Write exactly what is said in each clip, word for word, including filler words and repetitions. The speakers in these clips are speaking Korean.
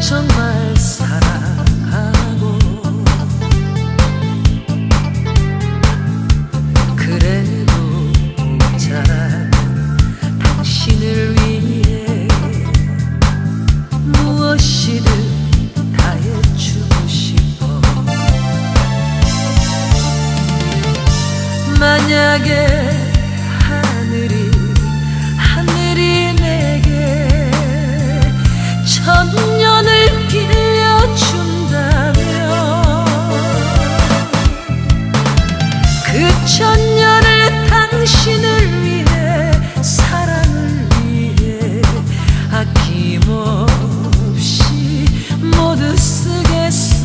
정말 사랑하고 그래도 모자란 당신을 위해 무엇이든 다 해주고 싶어. 만약에 하늘이 하늘이 내게 천년을 빌려준다면 그 천년을 당신을 위해 사랑을 위해 아낌없이 모두 쓰겠어.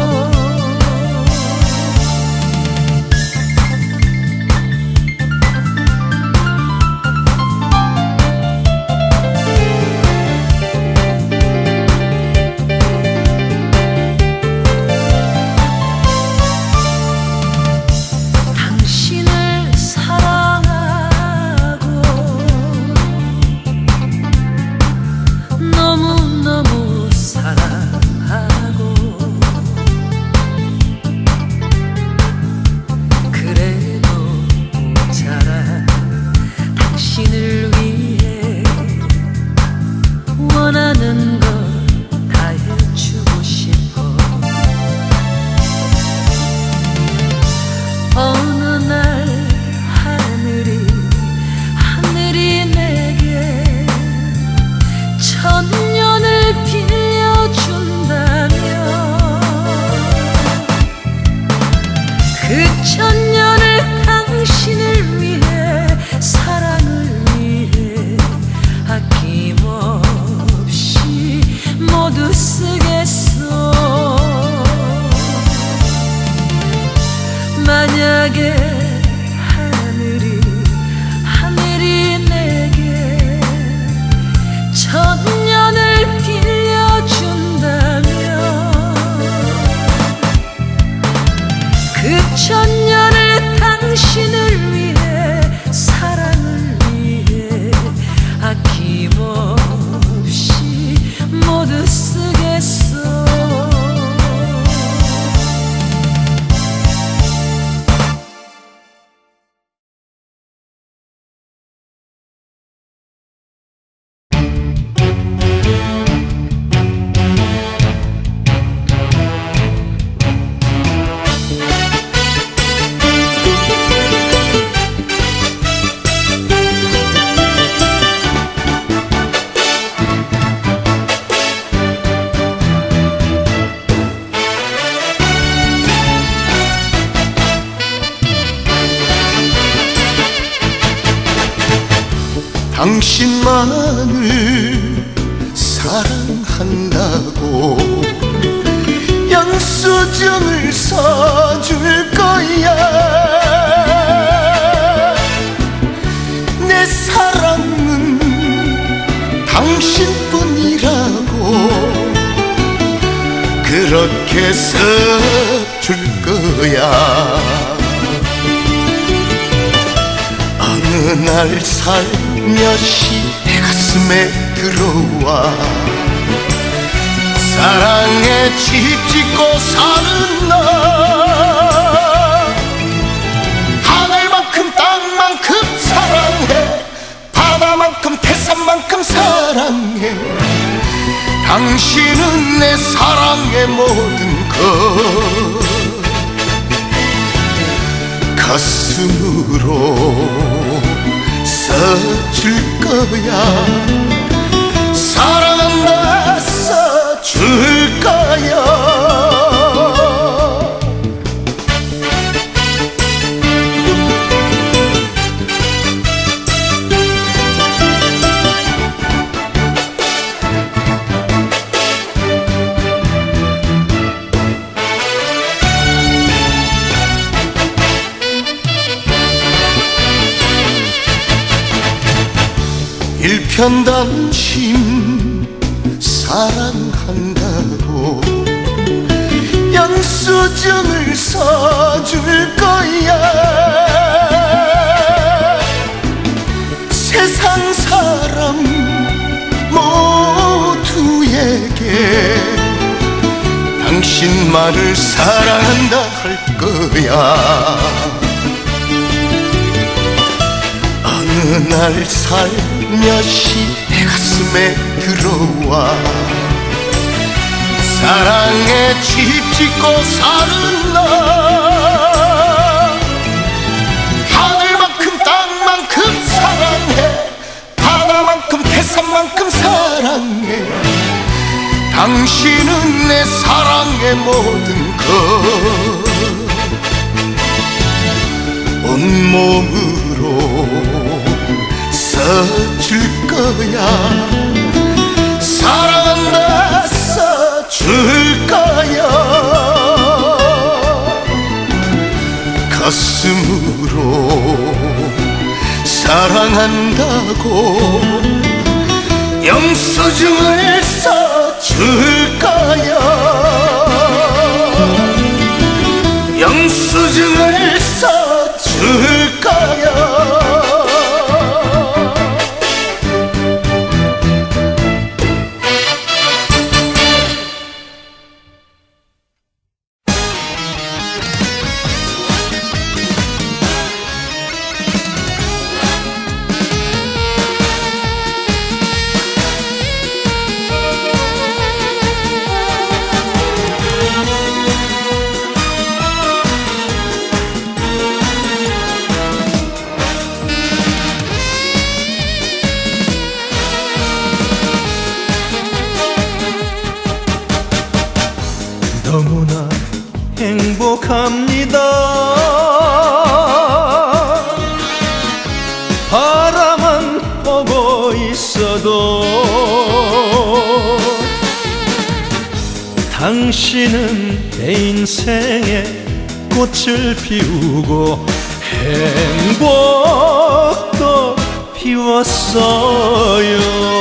당신을 위해 원하는 것 다 해주고 싶어. 어느 날 하늘이 하늘이 내게 천년을 빌려준다면 그 천년을 당신을 위해 사랑을 위해 아낌없이 모두 쓰겠어. 만약에 하늘이 하늘이 내게 천년을 빌려준다면 그 천년을 당신을 위해 사랑을 위해 아낌없이 모두 쓰겠어. 당신만을 사랑한다고 영수증을 써줄 거야. 내 사랑은 당신뿐이라고 그렇게 써줄 거야. 어느 날 살며시 내 가슴에 들어와 사랑에 집 짓고 사는 나. 하늘만큼 땅만큼 사랑해, 바다만큼 태산만큼 사랑해. 당신은 내 사랑의 모든 것. 가슴으로 써줄 거야. 사랑한다 써줄 거야. 일편단심 사랑한다고 영수증을 써줄 거야. 세상 사람 모두에게 당신만을 사랑한다 할 거야. 어느 날 살며시 내 가슴에 들어와 사랑에 집 짓고 사는 나. 하늘만큼 땅만큼 사랑해, 바다만큼 태산만큼 사랑해. 당신은 내 사랑의 모든 것. 온몸으로 써줄 거야. 사랑한다 써줄 거야. 가슴으로 사랑한다고 영수증을 써줄 거야. 영수증을 써줄 거야. 너무나 행복합니다. 바라만 보고 있어도 당신은 내 인생에 꽃을 피우고 행복도 피웠어요.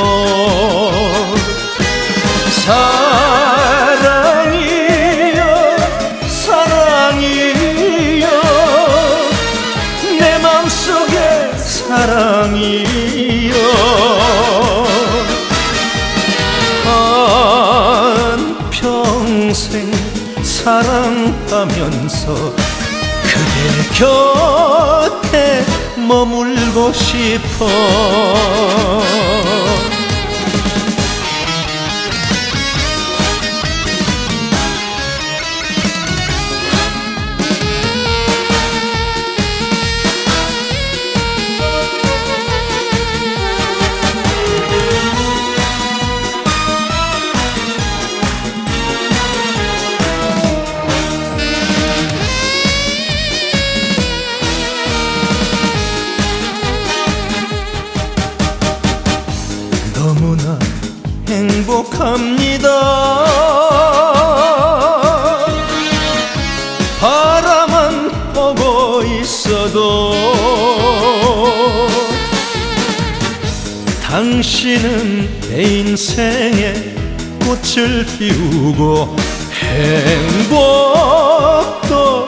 사랑이여 사랑이여 내 맘속에 사랑이여. 한평생 사랑하면서 그대 곁에 머물고 싶어. 너무나 행복합니다. 바라만 보고 있어도 당신은 내 인생에 꽃을 피우고 행복도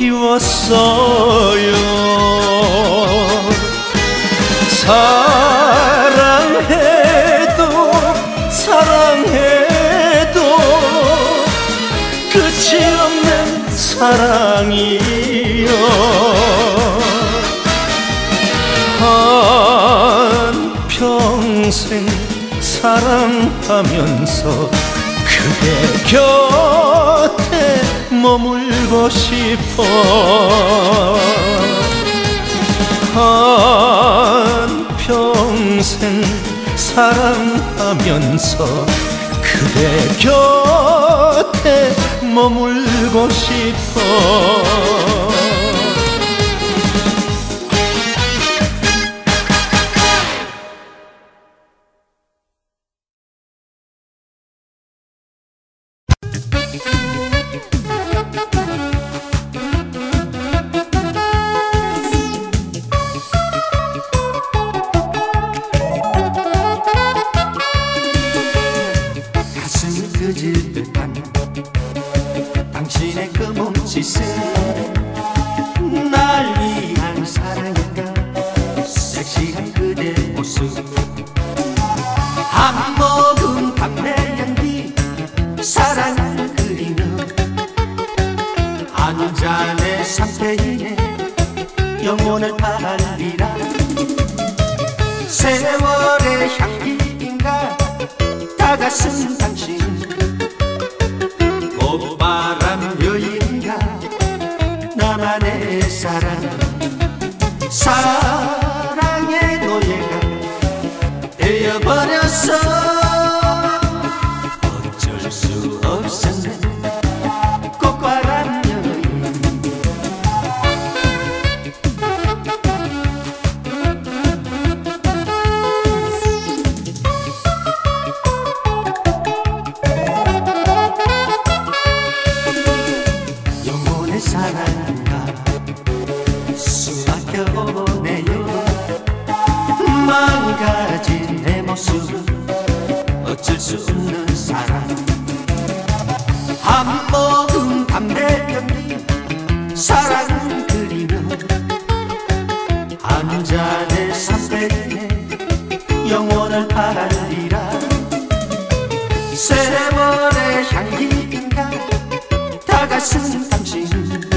피웠어요. 사랑해도 사랑해도 끝이 없는 사랑이여. 한평생 사랑하면서 그대 곁에 머물고 싶어. 한평생 사랑하면서 그대 곁에 머물고 싶어. 그질 듯한 당신의 그 몸짓은 날 위한 사랑인가. 섹시한 그대 모습 한 모금 담배 연기 사랑을 그리는 상태이네 영혼을 팔리라 세월의 향기인가 다가선 당신 봄바람 여인가 나만의 사랑 사랑의 노예가 되어버렸어 어쩔 수 없었네 꽃바람 여인 영혼의 사랑가 숨막혀 오네요 망가진 내 모습은 어쩔 수 없는 사랑 한 모금 담배 연기 사랑을 그리며 한 잔의 삼백에 영혼을 팔리라 세월의 향기인가 다가선 당신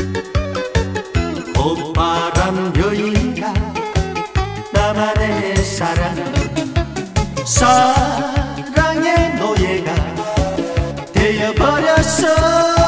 봄바람 여인가 나만의 사랑 사랑의 노예가 되어버렸어